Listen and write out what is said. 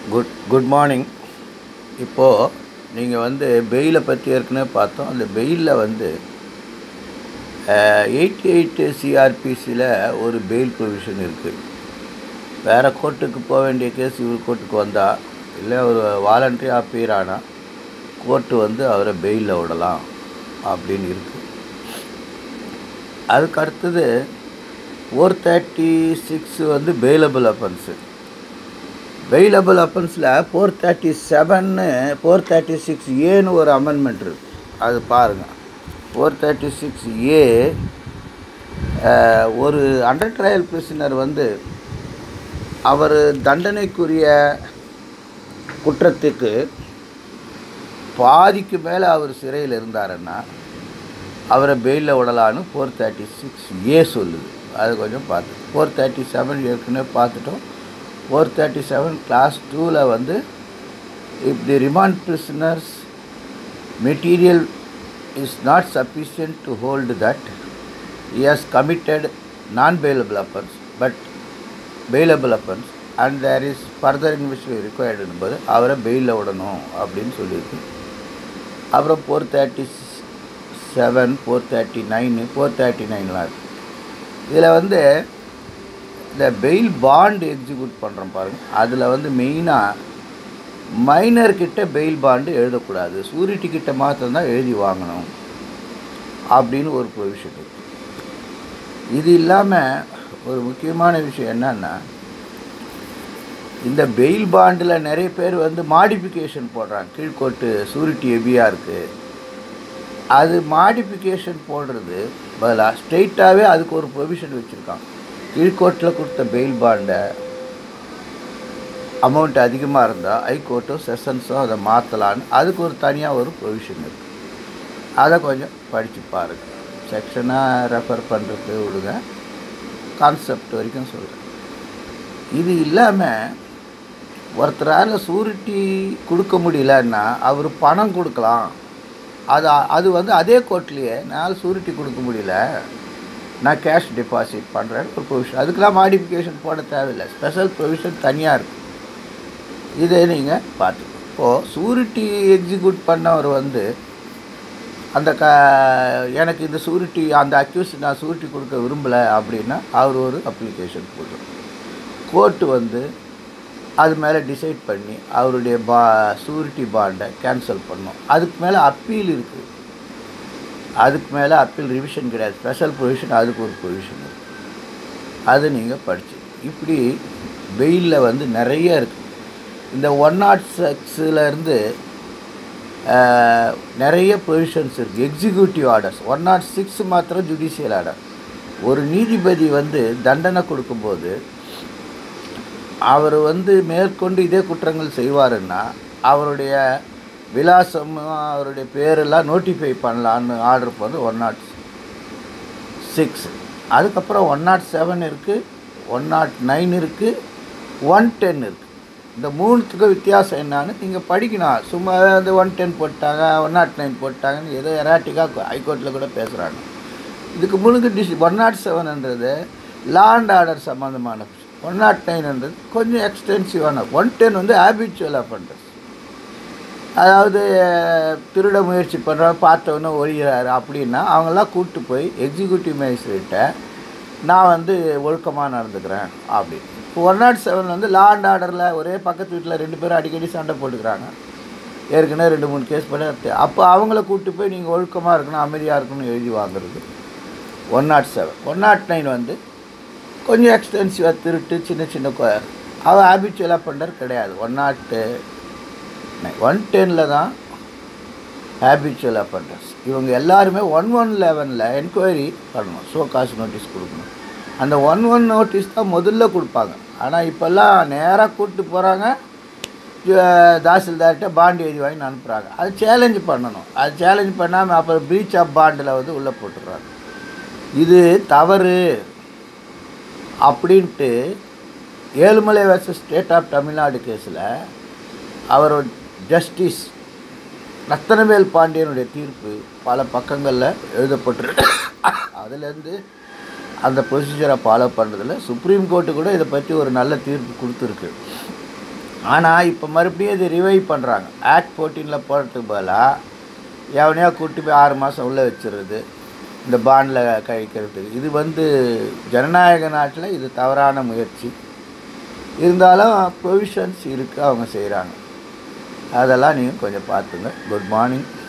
Good morning. இப்போது நீங்கள் பெயிலை பற்றி ஏற்கனவே பார்த்தோம். அந்த பெயிலில் 88 சிஆர்பிசியில் ஒரு பெயில் ப்ரொவிஷன் இருக்குது. வேறு கோர்ட்டுக்கு போக வேண்டிய கேஸ் இவர் கோர்ட்டுக்கு வந்தால், இல்லை ஒரு வாலண்ட்ரி அப்பீர் ஆனால் கோர்ட்டு அவரை பெயிலில் விடலாம் அப்படின்னு இருக்குது. அதுக்கு அடுத்தது 436 பெயிலபிள் அஃபென்ஸு. பெயிலபிள் அஃபென்ஸில் 436 ஒரு அமெண்ட்மெண்ட் இருக்குது. அது பாருங்கள். 436A ஒரு அண்டர் ட்ரையல் பிரிசனர் அவர் தண்டனைக்குரிய குற்றத்துக்கு பாதிக்கு மேலே அவர் சிறையில் இருந்தாருன்னா அவரை பெயிலில் விடலான்னு 436A சொல்லுது. அது கொஞ்சம் பார்த்து 437 ஏற்கனவே பார்த்துட்டோம். 437 Class 2ல் if the remand prisoners material is not sufficient to hold that he has committed non-bailable offence but bailable offence and there is further investigation required என்பது அவரை பெயிலில் விடணும் அப்படின்னு சொல்லியிருக்கு. அப்புறம் 437 439 439லாம் இருக்குது. இதில் இந்த பெயில் பாண்டு எக்ஸிக்யூட் பண்ணுறோம் பாருங்கள். அதில் மெயினாக மைனர்கிட்ட பெயில் பாண்டு எழுதக்கூடாது, சூரிட்டிக்கிட்ட மாத்திரம்தான் எழுதி வாங்கணும் அப்படின்னு ஒரு ப்ரொவிஷன் இருக்குது. இது இல்லாமல் ஒரு முக்கியமான விஷயம் என்னன்னா, இந்த பெயில் பாண்டில் நிறைய பேர் மாடிஃபிகேஷன் போடுறாங்க. கீழ்கோர்ட்டு சூரிட்டி ஹெவியாக இருக்குது, அது மாடிஃபிகேஷன் போடுறது பதிலாக ஸ்ட்ரெயிட்டாகவே அதுக்கு ஒரு ப்ரொவிஷன் வச்சுருக்காங்க. கீழ்கோர்ட்டில் கொடுத்த பெயில் பாண்டை அமௌண்ட் அதிகமாக இருந்தால் ஹைகோர்ட்டோ செஷன்ஸோ அதை மாற்றலான்னு அதுக்கு ஒரு தனியாக ஒரு ப்ரொவிஷன் இருக்குது. அதை கொஞ்சம் படித்து பாருங்கள். செக்ஷனாக ரெஃபர் பண்ணுறது விடுங்க, கான்செப்ட் வரைக்கும் சொல்கிறேன். இது இல்லாமல் ஒருத்தரால் சூரிட்டி கொடுக்க முடியலன்னா அவர் பணம் கொடுக்கலாம். அது அதே கோர்ட்லேயே நான் சூரிட்டி கொடுக்க முடியல, நான் கேஷ் டெபாசிட் பண்ணுறேன் ஒரு ப்ரொவிஷன். அதுக்கெலாம் மாடிஃபிகேஷன் போட தேவையில்லை, ஸ்பெஷல் ப்ரொவிஷன் தனியாக இருக்குது. இதை நீங்கள் பார்த்துக்கணும். இப்போது சூரிட்டி எக்ஸிக்யூட் பண்ணவர் அந்த எனக்கு இந்த சூரிட்டி அந்த அக்யூஸ் நான் சூரிட்டி கொடுக்க விரும்பலை அப்படின்னா அவர் ஒரு அப்ளிகேஷன் போடுறோம். கோர்ட்டு அது மேலே டிசைட் பண்ணி அவருடைய சூரிட்டி பாண்டை கேன்சல் பண்ணோம். அதுக்கு மேலே அப்பீல் இருக்குது. அதுக்கு மேலே அப்பீல் ரிவிஷன் கிடையாது, ஸ்பெஷல் ப்ரொவிஷன் அதுக்கு ஒரு ப்ரொவிஷன் இருக்குது. அது நீங்கள் படிச்சு இப்படி பெயிலில் நிறைய இருக்குது. இந்த 106 நிறைய ப்ரொவிஷன்ஸ் இருக்குது. எக்ஸிக்யூட்டிவ் ஆர்டர்ஸ் 106 மாத்திரம் ஜுடிஷியல் ஆர்டர். ஒரு நீதிபதி தண்டனை கொடுக்கும்போது அவர் மேற்கொண்டு இதே குற்றங்கள் செய்வாருன்னா அவருடைய விலாசம் அவருடைய பேரெல்லாம் நோட்டிஃபை பண்ணலான்னு ஆர்டர் 106. அதுக்கப்புறம் 107 இருக்குது, 109 இருக்குது, 110 இருக்குது. இந்த மூணுத்துக்கும் வித்தியாசம் என்னான்னு நீங்கள் படிக்கணும். சும்மா 110 போட்டாங்க 109 போட்டாங்கன்னு ஏதோ எராட்டிக்காக ஹைகோர்ட்டில் கூட பேசுகிறாங்க. இதுக்கு முழுக்க 107ன்றது லா அண்ட் ஆர்டர் சம்மந்தமான, 109ன்றது கொஞ்சம் எக்ஸ்டென்சிவான. 110 ஹேபிச்சுவல் அஃபெண்டர்ஸ், அதாவது திருட முயற்சி பண்ணுறவங்க பார்த்தவொன்னே ஒழிகிறாரு அப்படின்னா அவங்களாம் கூப்பிட்டு போய் எக்ஸிக்யூட்டிவ் மேஜிஸ்ட்ரேட்டை நான் ஒழுக்கமாக நடந்துக்கிறேன் அப்படின்னு. இப்போ 107 லா அண்ட் ஆர்டரில் ஒரே பக்கத்து வீட்டில் 2 பேரும் அடிக்கடி சண்டை போட்டுக்கிறாங்க, ஏற்கனவே 2-3 கேஸ் பண்ணி, அப்போ அவங்கள கூப்பிட்டு போய் நீங்கள் ஒழுக்கமாக இருக்கணும் அமைதியாக இருக்கணும்னு எழுதி வாங்குறது 107. 109 கொஞ்சம் எக்ஸ்டென்சிவாக திருட்டு சின்ன சின்ன அவள் ஹேபிச்சுவல் அஃபெண்டர் கிடையாது. 110 தான் ஹேபிச்சுவல் அஃபெண்டர்ஸ். இவங்க எல்லாருமே 1111 என்கொயரி பண்ணணும், ஷோ காஸ் நோட்டீஸ் கொடுக்கணும். அந்த 11 நோட்டீஸ் தான் முதல்ல கொடுப்பாங்க. ஆனால் இப்போல்லாம் நேராக கூப்பிட்டு போகிறாங்க, தாசில்தார்கிட்ட பாண்டு எழுதி வாங்கி அனுப்புகிறாங்க. அது சேலஞ்சு பண்ணணும். அது சேலஞ்ச் பண்ணாமல் அப்புறம் ப்ரீச் ஆஃப் பாண்டில் உள்ளே போட்டுடுறாங்க. இது தவறு அப்படின்ட்டு Ezhumalai versus state of Tamil Nadu கேஸில் அவர் ஜஸ்டிஸ் ரத்தனவேல் பாண்டியனுடைய தீர்ப்பு பல பக்கங்களில் எழுதப்பட்டிருக்கு. அதுலேருந்து அந்த ப்ரொசீஜரை ஃபாலோ பண்ணுறதில்ல. சுப்ரீம் கோர்ட்டு கூட இதை பற்றி ஒரு நல்ல தீர்ப்பு கொடுத்துருக்கு. ஆனால் இப்போ மறுபடியும் இது ரிவைவ் பண்ணுறாங்க. ஆக்ட் 14 போடுறதுக்கு பதிலாக எவனையா கூட்டி போய் 6 மாதம் உள்ளே வச்சுருது இந்த பாண்டில் கழிக்கிறதுக்கு. இது ஜனநாயக நாட்டில் இது தவறான முயற்சி. இருந்தாலும் ப்ரொவிஷன்ஸ் இருக்குது, அவங்க செய்கிறாங்க. அதெல்லாம் நீங்கள் கொஞ்சம் பார்த்துங்க. Good morning.